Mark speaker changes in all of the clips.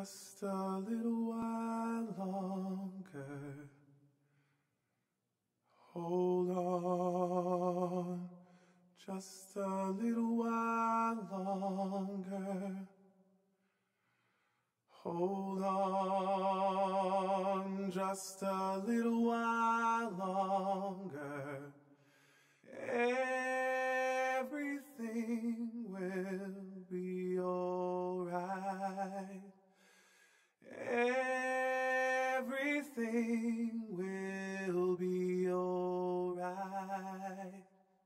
Speaker 1: Just a little while longer. Hold on. Just a little while longer. Hold on. Just a little while longer. Everything will be alright. Everything will be alright.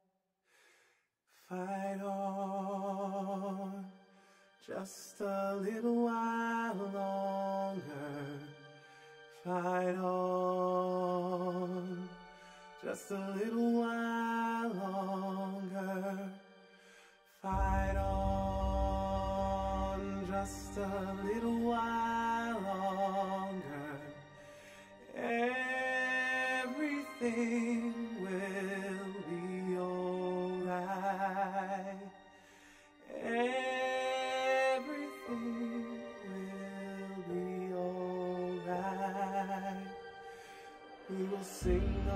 Speaker 1: Fight on, just a little while longer. Fight on, just a little while longer. Fight on, just a little while longer. Everything will be alright. Everything will be alright. We will sing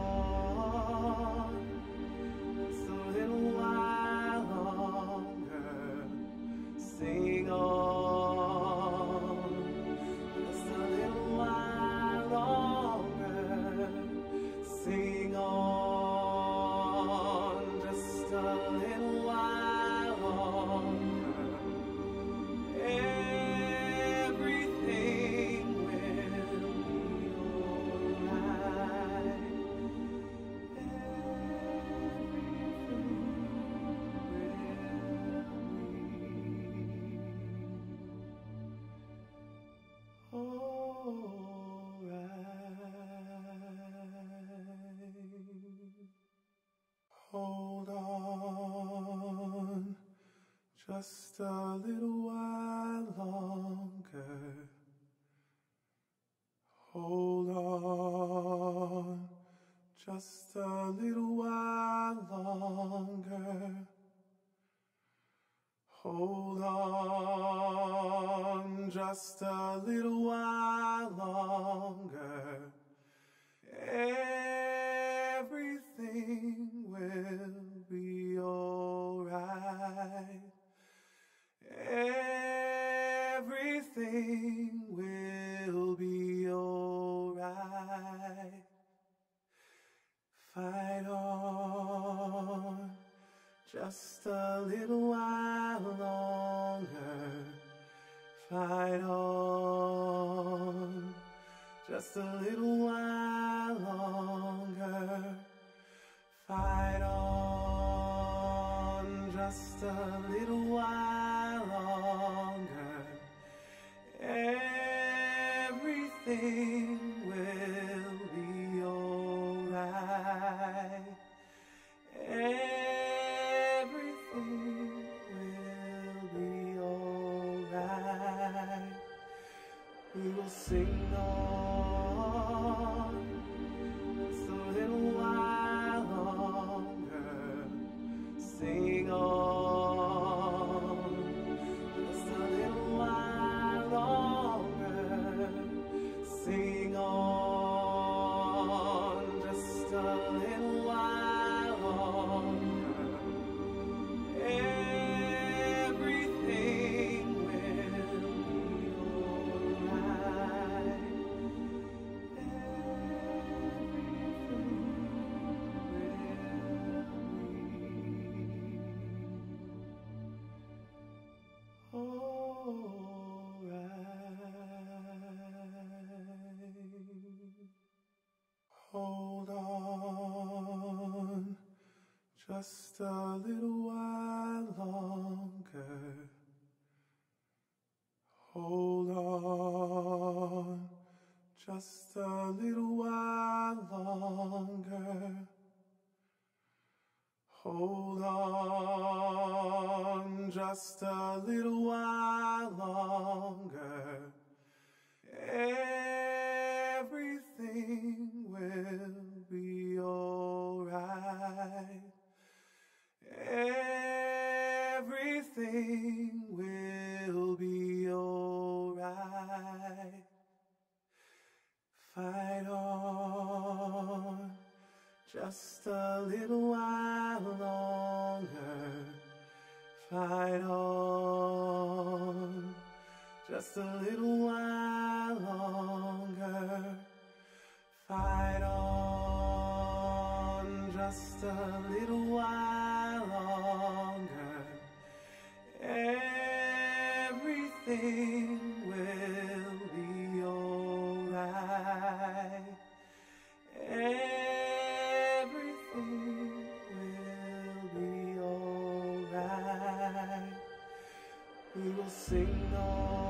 Speaker 1: on just a little while longer. Sing on just a little while longer. Sing on just a little while longer. Everything will be alright. Hold on, just a little while longer. Hold on, just a little while longer. Hold on, just a little while longer. Everything will be alright. Everything will be alright. Fight on, just a little while longer. Fight on, just a little while longer. Fight on, just a little while longer. Everything will be alright. Everything will be alright. We will sing on just a little while longer. Sing on just a little while longer. Sing on just a little while longer. Everything will be alright. Hold on, just a little while longer. Hold on, just a little while longer. Hold on, just a little while longer. Everything will be alright. Everything will be alright. just a little while longer. Fight on, just a little while longer. Fight on, just a little while longer. Everything will be alright. Everything will be alright. We will sing on.